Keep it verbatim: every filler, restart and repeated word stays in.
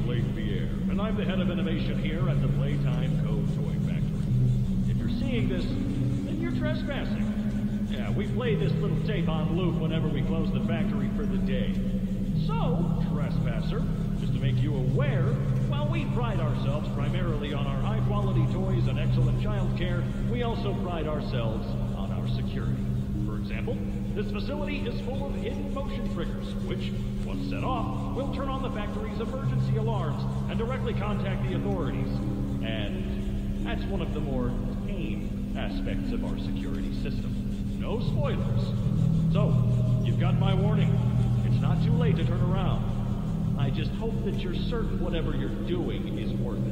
Blake Pierre, and I'm the head of innovation here at the Playtime Co. Toy Factory. If you're seeing this, then you're trespassing. Yeah, we play this little tape on loop whenever we close the factory for the day. So, trespasser, just to make you aware, while we pride ourselves primarily on our high-quality toys and excellent child care, we also pride ourselves on our security. For example, this facility is full of hidden motion triggers, which, once set off, will turn on the factory's emergency alarms and directly contact the authorities. And that's one of the more tame aspects of our security system. No spoilers. So, you've got my warning. It's not too late to turn around. I just hope that you're certain whatever you're doing is worth